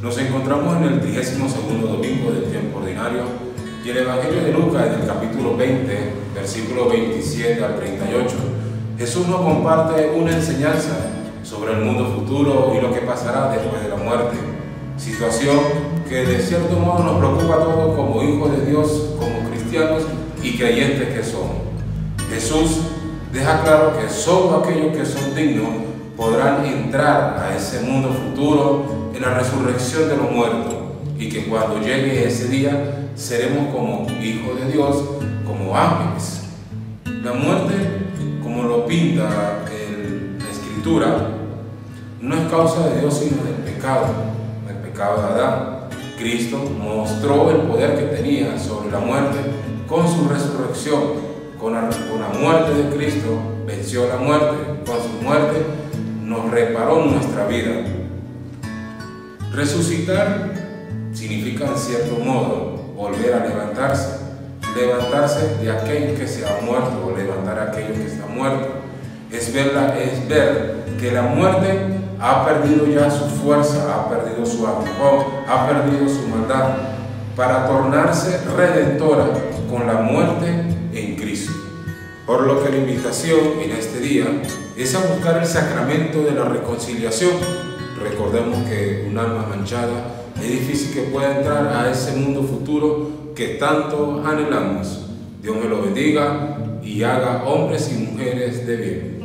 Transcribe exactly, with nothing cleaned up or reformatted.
Nos encontramos en el trigésimo segundo domingo del tiempo ordinario y el Evangelio de Lucas, en el capítulo veinte, versículo veintisiete al treinta y ocho, Jesús nos comparte una enseñanza sobre el mundo futuro y lo que pasará después de la muerte, situación que de cierto modo nos preocupa a todos como hijos de Dios, como cristianos y creyentes que somos. Jesús deja claro que solo aquellos que son dignos podrán entrar a ese mundo futuro en la resurrección de los muertos, y que cuando llegue ese día seremos como hijos de Dios, como ángeles. La muerte, como lo pinta el, la Escritura, no es causa de Dios sino del pecado, el pecado de Adán. Cristo mostró el poder que tenía sobre la muerte con su resurrección. Con la, con la muerte de Cristo venció la muerte, con su muerte nos reparó nuestra vida. Resucitar significa en cierto modo volver a levantarse, levantarse de aquel que se ha muerto o levantar a aquello que está muerto. Es, verla, es ver que la muerte ha perdido ya su fuerza, ha perdido su aguijón, ha perdido su maldad, para tornarse redentora con la muerte en Cristo. Por lo que la invitación en este día es a buscar el sacramento de la reconciliación. Recordemos que un alma manchada es difícil que pueda entrar a ese mundo futuro que tanto anhelamos. Dios me lo bendiga y haga hombres y mujeres de bien.